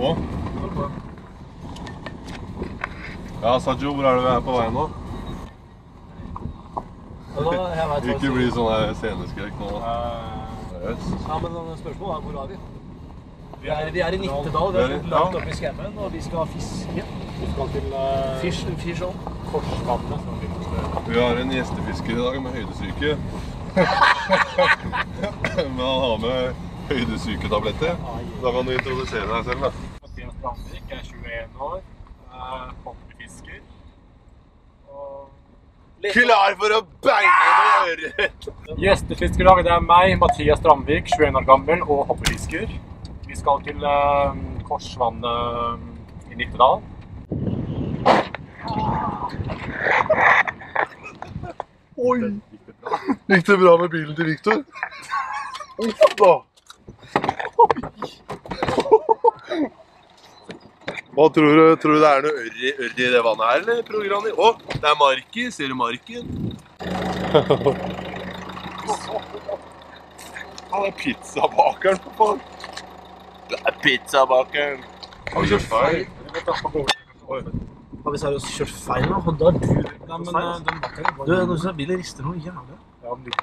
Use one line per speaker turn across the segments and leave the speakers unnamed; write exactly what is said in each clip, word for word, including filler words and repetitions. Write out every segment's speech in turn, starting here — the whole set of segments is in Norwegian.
på. Ja, Sajo, hvor er det vi er på vei nå? Ikke bli sånn her sceneskrekk nå.
Ja, men spørsmålet er hvor er vi? Vi er, vi er i Nittedal, vi er langt oppe i skammen, og vi skal fiske. Vi skal til uh, fish, fish on. Korsvannet.
Vi har en gjestefisker i dag med høydesyke. Men han har med høydesyketabletter. Da kan du introdusere deg selv, da.
Mathias Brandvik er tjueen år, hobbyfisker.
Klar for å beine øret!
Gjestefisker i dag, det er meg, Mathias Brandvik, tjueen år gammel og hobbyfisker. Vi skal til uh, Korsvannet i Nittedal.
Oi! Gikk det bra med bilen til Victor? Uff da! Hva tror du? Tror du det er noe ørre, ørre i det vannet her, eller programmet? Å, det er marken. Ser du marken? Han er pizzabakeren, for faen. Det er pizzabakeren. Har vi kjørt feil?
Har vi seriøst kjørt feil nå? Da er du... Nei, men den bakeren... Du, nå synes jeg bilen rister noe jævlig. Ja, men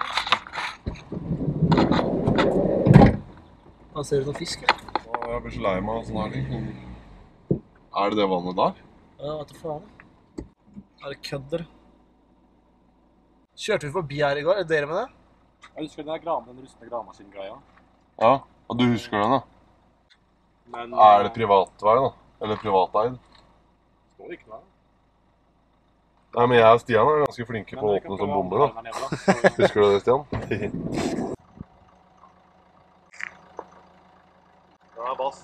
Han ser ut som fisk, ja.
Jeg blir så lei meg av sånn her ting. Er det det vannet der?
Ja, vet du faen. Er det kødder? Kjørte vi forbi her i går? Er dere med det?
Jeg husker den der graven, den rustne gravemaskin-greia.
Ja, og du husker den da?
Men,
er det privatvei da? Eller privateid?
Står ikke der.
Nei, men jeg og Stian er ganske flinke på å åpne som bomber da. Husker du det, Stian? Det er bass.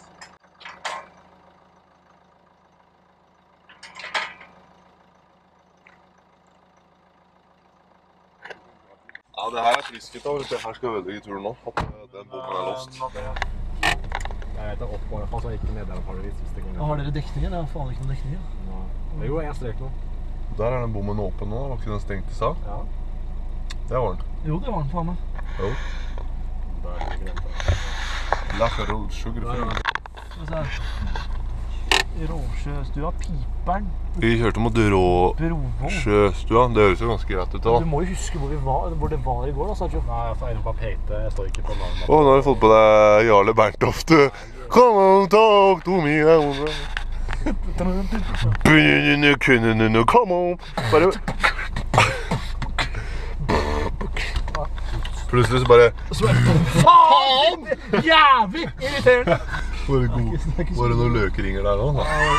Ja, det her er frisket da, hvis jeg her skal ødelegge turen nå. Den bomben er lost.
Jeg vet det opp på i hvert fall, så jeg ikke nede der parvis hvis det går ned.
Har dere dekninger? Det er faen ikke noen dekninger.
Det er jo en strek nå.
Der er den bomben åpen nå, var ikke den stengt i seg?
Ja.
Det var den.
Jo, det var den faen meg.
Jo.
Det er ikke greit.
Lackerol, sugarfree.
Hva er det? Råsjøstua, Piperen.
Vi kjørte mot Råsjøstua, det høres jo ganske greit ut da.
Du må jo huske hvor, vi var, hvor det var i går da, Sergio.
Nei, jeg får bare peke, jeg står ikke på navnet.
Åh, nå har vi fått på deg Jarle Berntoft. Come on, talk to me. Come on. Bare... Plutselig så bare...
Faen! Jævlig irriterende!
Bare, god, bare noen løkeringer der nå.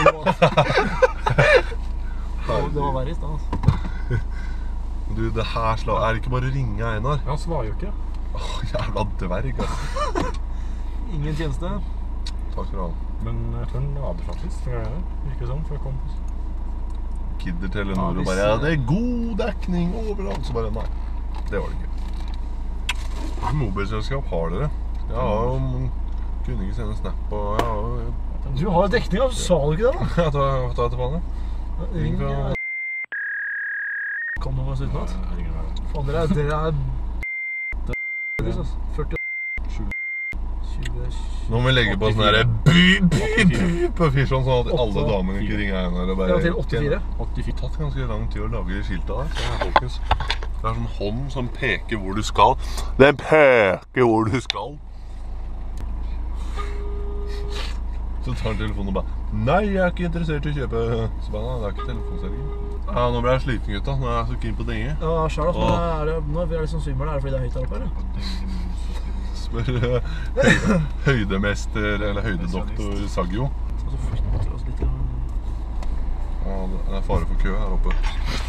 Det var verre i sted, altså.
Du, det her slag... Er det ikke bare å ringe Einar?
Han svarer jo ikke.
Åh, jævla dverg, altså.
Ingen tjeneste.
Takk for det.
Men jeg tror den lader faktisk, for jeg virker sånn, for jeg kom på.
Kidder Telenor og bare, ja, det er god dekning overalt. Så bare, nei, det var det ikke. Hvilket mobilselskap har dere? Ja, um, kunne ikke sende snap og ja, og...
Du har jo dekning, så sa du ikke det da?
Ja, ta, ta til faen, ja.
Ring fra... Kan noen være uten at? Faen, dere er... Dere er... førti... tjue...
Nå må vi legge på sånn her by, by, by på Fishon, sånn at alle damene ikke ringer Einar og bare...
Ja, til åttifire.
Det har tatt ganske lang tid å lage skiltet der, så folkens. Det er sånn hånd som peker hvor du skal. Den peker hvor du skal. Så tar han telefonen og bare, nei, jeg er ikke interessert i å kjøpe. Så bare, nei, det er ikke telefonserging. Ja, nå ble jeg sliten, gutta. Nå er jeg så keen på denge.
Ja, selv, men er det, nå er vi liksom svimmel, er det fordi det er høyt der oppe, eller?
Spør høyde, høydemester, eller høydedoktor Saggio.
Og så flytter vi oss litt.
Ja, det er fare for kø her oppe.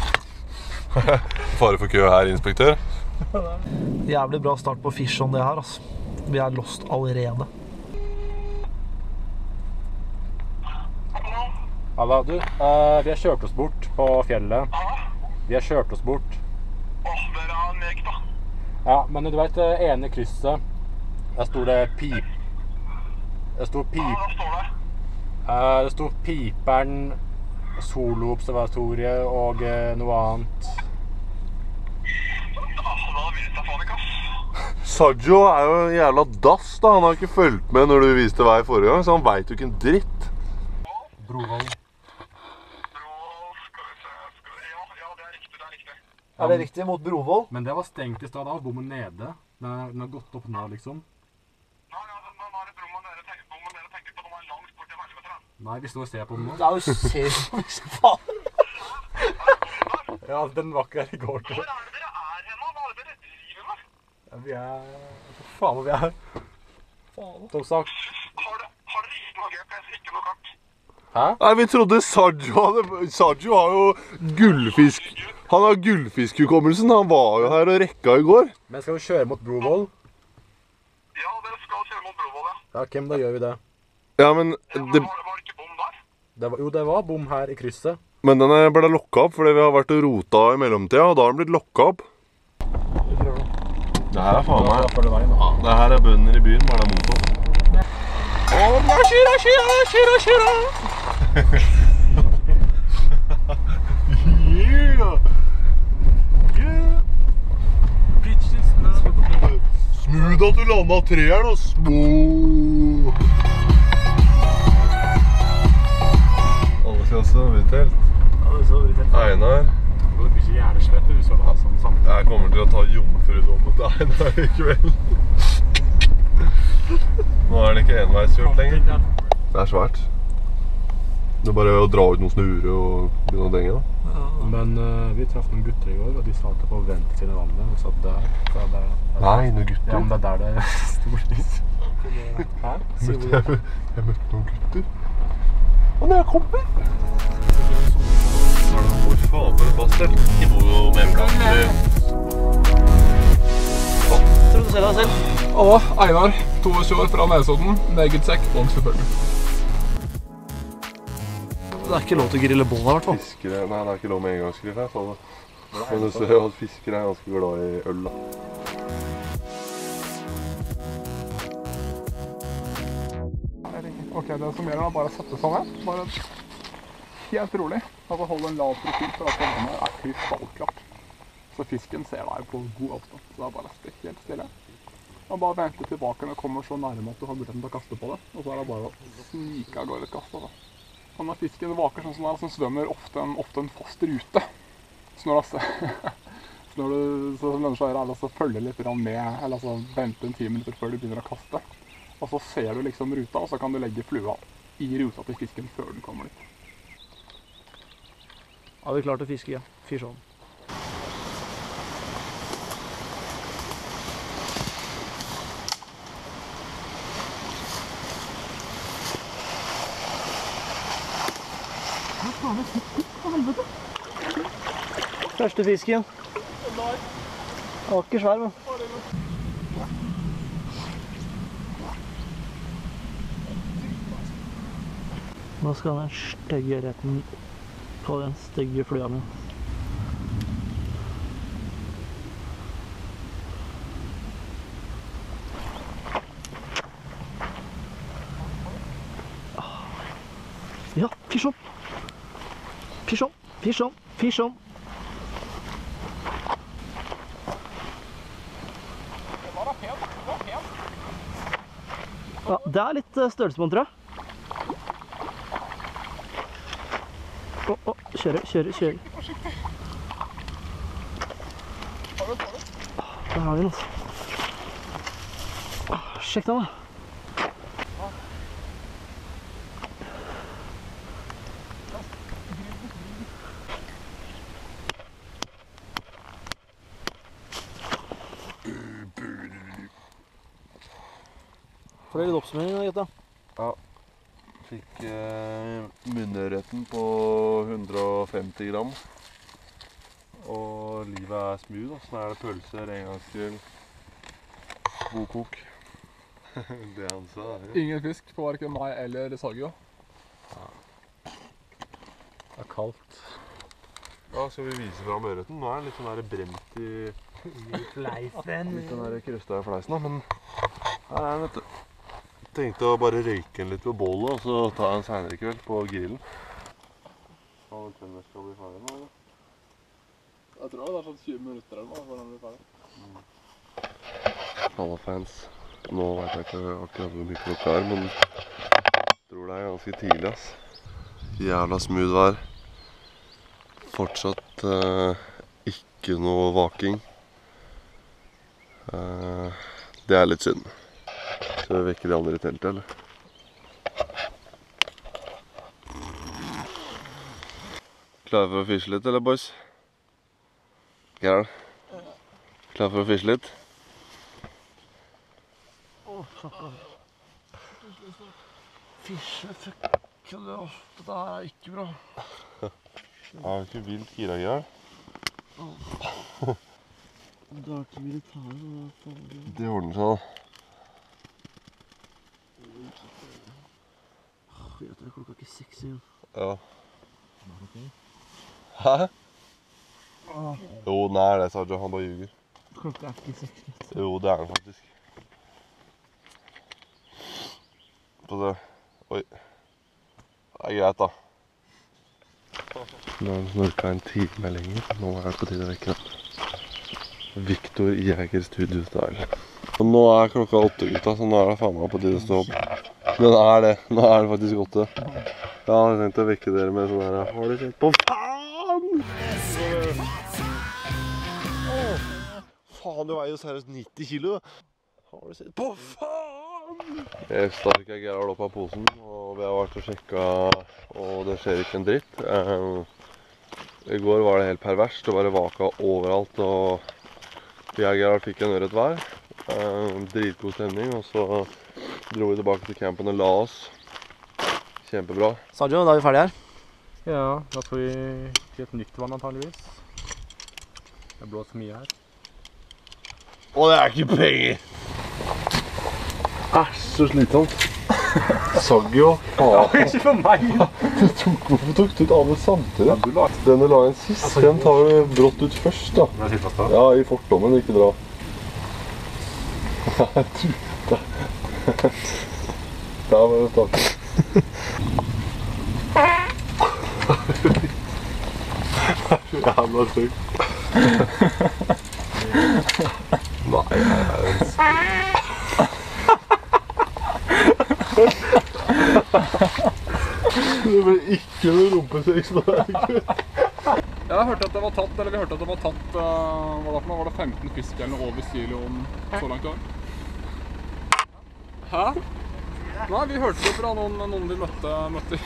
Fare for kø her, inspektør.
Jævlig bra start på Fishon det her, altså. Vi er lost allerede.
Halla, du. Uh, vi har kjørt oss bort på fjellet. Vi har kjørt oss bort.
Åh, dere har nek da.
Ja, men du vet, det ene krysset, der stod det pip. Det stod pip.
Ja, hva står det?
Uh, det stod Piperen, Soloobservatoriet og uh, noe annet.
Ah, da vil jeg ta faen ikke, ass.
Saggio er jo en jævla dass da, han har ikke fulgt med når du viste vei forrige gang, så han vet jo ikke en dritt.
Brovoll.
Brovoll, skal vi se, skal vi... Ja, ja, det er riktig, det er riktig.
Er det riktig mot Brovoll?
Men det var stengt i stad da, bommen nede. Den har, den har gått opp nå, liksom.
Nei, ja, nå er det bommen dere tenker, bommen dere tenker på, de er langt bort til helvete, da.
Nei, vi står og ser på den nå.
Det er jo ser som faen.
Ja, den var ikke her i går.
Hvor er det dere er henne? Hva er det dere driver med?
Ja, vi er... Hva faen hvor vi er? Faen. Som sagt.
Har, det, har dere ikke noe G P S, ikke noe kart?
Hæ?
Nei, vi trodde Saggio hadde... Saggio har jo gullfisk... Han har gullfiskhukommelsen, han var jo her og rekka i går.
Men skal vi kjøre mot Brovoll?
Ja, dere skal kjøre mot Brovoll, ja.
Ja, hvem da gjør vi det?
Ja, men...
Ja, men
Det,
var, var det ikke bom der?
det var, jo, det var bom her i krysset.
men den er- ble lokka opp, fordi vi har vært og rota i mellomtida, og da har den blitt lokka opp. Det her er faen meg...
Da får det veien, da.
Ja, det her er bønder i byen, bare det er motor. Åh, ja, kjøra, kjøra, kjøra, kjøra! Yeah! Yeah! Smooth at du landet treeren, og smooth! Alle skal sove i telt.
Ja, det så litt helt.
Einar.
Det blir ikke hjernesvett, du skal ha sånn sammen.
Jeg kommer til å ta jomfrudom mot Einar i kveld. Nå er det ikke enveiskjørt lenger. Det er svært. Det er bare å dra ut noen snure og begynne å denge da.
Men uh, vi traff noen gutter i går, og de salte på venstre siden av vannet, og satt der. Så der, der.
Nei, noen gutter.
Ja, men det er der det er stor is. Hæ?
Jeg møtte, jeg møtte noen gutter. Og når jeg kommer... Hvor faen for et bastel? De bor jo med blant.
Tror du selv deg selv?
Og Einar, tjueåtte år fra Nesodden, Negersekk og selvfølgelig.
Det er ikke lov til å grille bål her, i hvert fall.
Fiskere... Nei, det er ikke lov med engangsgrill her, sa det. Men du ser jo at fiskere er ganske glad i øl da.
Ok, det som gjør er bare å sette seg ned. Bare helt rolig. Altså holde en lav profil for at vannet er krystallklart. Så fisken ser deg på god avstand. Så det er bare å stikke helt stille. Og bare vente tilbake når det kommer så nærme at du har muligheten til å kaste på det. Og så er det bare å snike av gårde et kast. Altså. Og når fisken vaker sånn som det er, så svømmer ofte en, ofte en fast rute. Så når, det, så når du så lønner seg å gjøre, er å følge litt med, eller altså vente en ti minutter før du begynner å kaste. Og så ser du liksom ruta, og så kan du legge flua i ruta til fisken før den kommer dit.
Har vi klart å fiske, ja. Fish on. Første fisken. Den var ikke svær, men. Nå skal den stygge retten på den stygge flua min. Ja, fish on. Fish on, fish on, fish on. Ja, det er litt eh, størrelse på den, tror jeg. Å, å, kjøre, kjøre, kjøre. Der har vi den, altså. Sjekk den, da. Får dere litt oppsummering, Jetta?
Ja. Fikk eh, munnørreten på hundre og femti gram. Og livet er smooth, og så er det pølser, engangsgrill, god kok. Det han sa. Ja.
Ingen fisk på hverken meg eller Saggio.
Det er kaldt.
Ja, skal vi vise fram ørreten? Nå er den litt sånn der brent i...
Fleisen.
Litt den der krøsta i fleisen da, men... Her er den, vet du. Tenkte å bare røyke den litt på bålet, og så ta den senere i kveld på grillen. Ja, den skal bli ferdig nå, eller?
Jeg tror det er sånn tjue minutter eller noe før den blir ferdig.
Halla fans. Nå vet jeg ikke akkurat hvor mye klokka er, men jeg tror det er ganske tidlig, ass. Jævla smooth vær. Fortsatt eh, ikke noe vaking. Eh, det er litt synd. Så vi vekker de andre i teltet, eller? Klar for å fishe litt, eller boys? Gerhard? Klar for å fishe litt?
Fisje, fuck, det her er ikke bra.
Jeg har ikke vilt gira, Gerhard.
Du har ikke militæret.
Det ordner seg, da.
Jeg tror klokka er ikke seks igjen.
Ja. Hæ? Jo, den er det, Sajo. Han bare ljuger.
Klokka er ikke seks.
Jo, det er den faktisk. Få se. Oi. Det er greit, da. Nå har den snorket en time lenger. Nå er det på tide å vekke den. Victor Jäger Studio Style. Og nå er klokka åtte, gutta, så nå er det faen meg på tide å stå opp. Men det er det. Nå er det faktisk åtte. Jeg hadde tenkt å vekke dere med sånn her. Har du sett på faen? Faen, du veier jo seriøst nitti kilo. Har du sett på faen? Jeg stark jeg Gerhard opp av posen, og vi har vært og sjekket, og det skjer ikke en dritt. I går var det helt perverst, det bare vaka overalt, og jeg og Gerhard fikk en ørret hver. Dritgod stemning, og så dro vi tilbake til campen og la oss. Kjempebra.
Sajo, da er vi ferdige her.
Ja, da får vi helt nytt vann antageligvis. Det blåser mye her.
Og det er ikke penger! Æsj, så slitsomt. Saggio, faen.
Ikke for meg!
Hvorfor tok du ut alle samtidig? Denne la en sist, den tar du brått ut først, da. Ja, i fortommen, ikke dra. Der var det taket. Jævla sykt. Nei, nei, nei. Det ble ikke noe rumpesex på deg, gutt.
Jeg hørte at det var tatt, eller vi hørte at det var tatt, uh, hva da for noe? Var det femten fisk eller noe over kiloen så langt i år? Hæ? Nei, vi hørte det fra noen, noen vi møtte, møtte.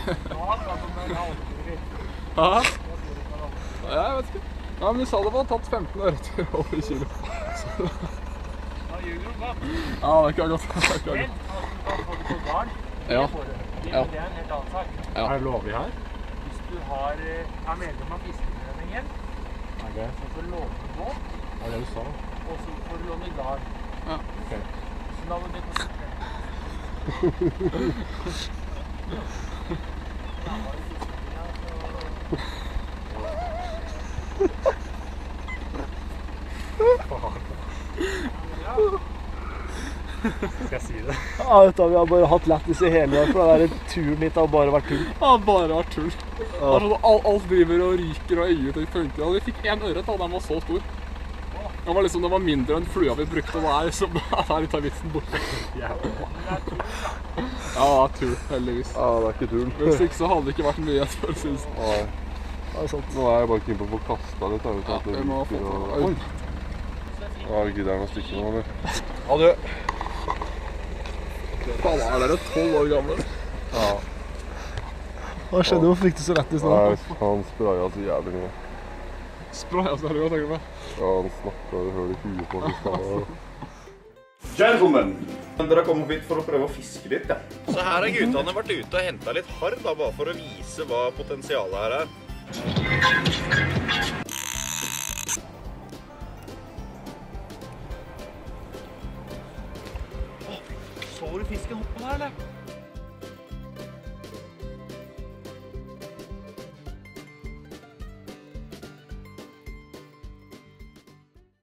Hæ? Jeg vet ikke. Nei, men de sa det var tatt femten ørreter over kilo. Ja, det er ikke godt. Det er ikke godt. Ja. Ja.
Det er en helt annen sak.
Ja.
Er det lovlig her?
Hvis du har, er medlem av fiskeforeningen,
Okay.
så får du låne en båt,
Det er det du sa.
og så får du låne garn.
Ja.
Ok.
Så da må du på fiske.
Skal jeg si det?
Ja, vet du, vi har bare hatt lættis i hele år, for det der turen hit har bare vært tull.
Ja, bare vært tull. Det er sånn at alt, alt driver og ryker og øyet til funker. Og vi fikk en ørret, da, den var så stor. Den var liksom, den var mindre enn flua vi brukte, og det er liksom, der tar vitsen bort. Ja, det er tull, heldigvis.
Ja, det er ikke tull.
Hvis ikke så hadde det ikke vært mye igjen, for å si det sånn.
Nei.
Det er sant.
Nå er jeg bare keen på å få kastet litt.
Ja, vi må få
og...
Oi.
Ja, gidder jeg noen stykker nå, eller?
Adjø. Faen, er dere tolv år gamle?
Ja.
Hva skjedde? Hvorfor fikk du så lættis nå?
Nei, han spraya så jævlig mye.
Spraya så heldig, hva tenker du på?
Ja, han snakket og hørte i huet på fiskene.
Gentlemen, dere har kommet hit for å prøve å fiske litt, ja.
Så her har guttene vært ute og hentet litt harr, da, bare for å vise hva potensialet her er. Så du fisken hoppe her, eller?